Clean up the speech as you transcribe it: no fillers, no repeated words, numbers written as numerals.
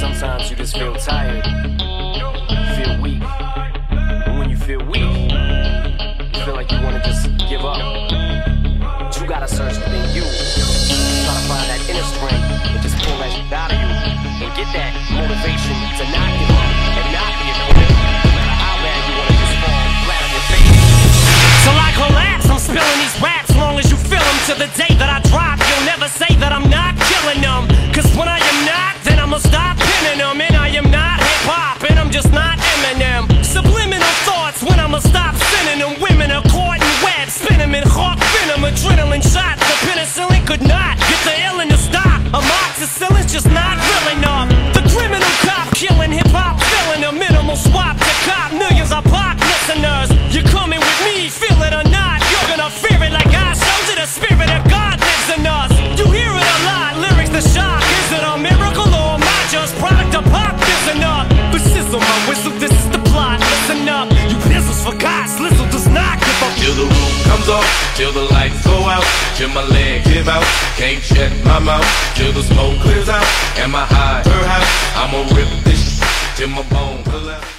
Sometimes you just feel tired, feel weak. And when you feel weak, you feel like you wanna just give up. But you gotta search within you. Try to find that inner strength and just pull that shit out of you. And get that motivation to not give up and not be a quitter. No matter how bad you wanna just fall flat on your face. Till I collapse, I'm spilling these raps. Long as you feel them, to the day that I drop, you'll never say that I'm not killing them. Cause when I am not, then I'ma stop pinning them. And I am not hip-hop, and I'm just not Eminem. Subliminal thoughts when I'ma stop sending them. Women are caught in webs, spin them in hawk venom. Adrenaline shots, the penicillin could not get the illin to stop. Amoxicillin's just not real enough. The criminal cop killing hip-hop, filling a minimal swap to cop millions of pop listeners. You're coming with me, feel it or not, you're gonna fear it like I showed you. The spirit of God lives in us. You hear it a lot, lyrics the shock. Is it a miracle or am I just product of pop? Listen up, but sizzle my whistle, this is the plot. Listen up, you pistols for God, Slizzle does not give up. Till the roof comes off, till the lights go out, till my leg give out, can't shut my mouth, till the smoke clears out. Am I high? Her house, I'ma rip this till my bone collapse.